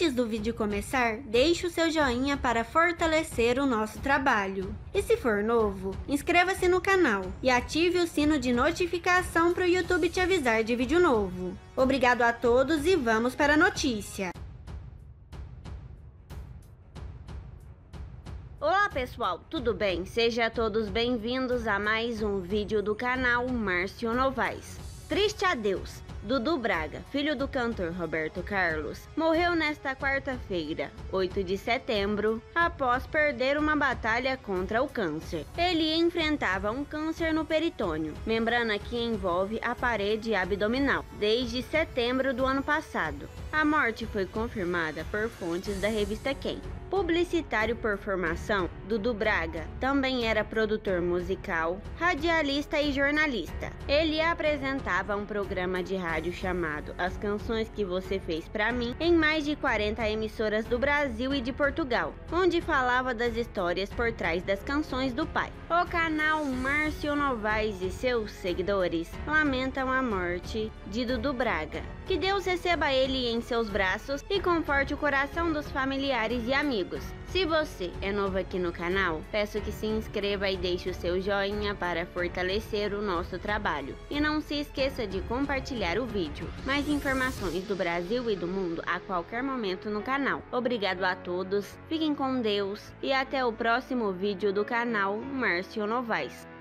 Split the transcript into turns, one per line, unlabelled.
Antes do vídeo começar, deixe o seu joinha para fortalecer o nosso trabalho. E se for novo, inscreva-se no canal e ative o sino de notificação para o YouTube te avisar de vídeo novo. Obrigado a todos e vamos para a notícia.
Olá pessoal, tudo bem? Sejam todos bem-vindos a mais um vídeo do canal Márcio Novaes. Triste adeus. Dudu Braga, filho do cantor Roberto Carlos, morreu nesta quarta-feira, 8 de setembro, após perder uma batalha contra o câncer. Ele enfrentava um câncer no peritônio, membrana que envolve a parede abdominal, desde setembro do ano passado. A morte foi confirmada por fontes da revista Quem. Publicitário por formação, Dudu Braga também era produtor musical, radialista e jornalista. Ele apresentava um programa de rádio chamado As Canções que Você Fez Pra Mim em mais de 40 emissoras do Brasil e de Portugal, onde falava das histórias por trás das canções do pai. O canal Márcio Novaes e seus seguidores lamentam a morte de Dudu Braga. Que Deus receba ele em seus braços e conforte o coração dos familiares e amigos. Se você é novo aqui no canal, peço que se inscreva e deixe o seu joinha para fortalecer o nosso trabalho. E não se esqueça de compartilhar o vídeo. Mais informações do Brasil e do mundo a qualquer momento no canal. Obrigado a todos, fiquem com Deus e até o próximo vídeo do canal Márcio Novaes.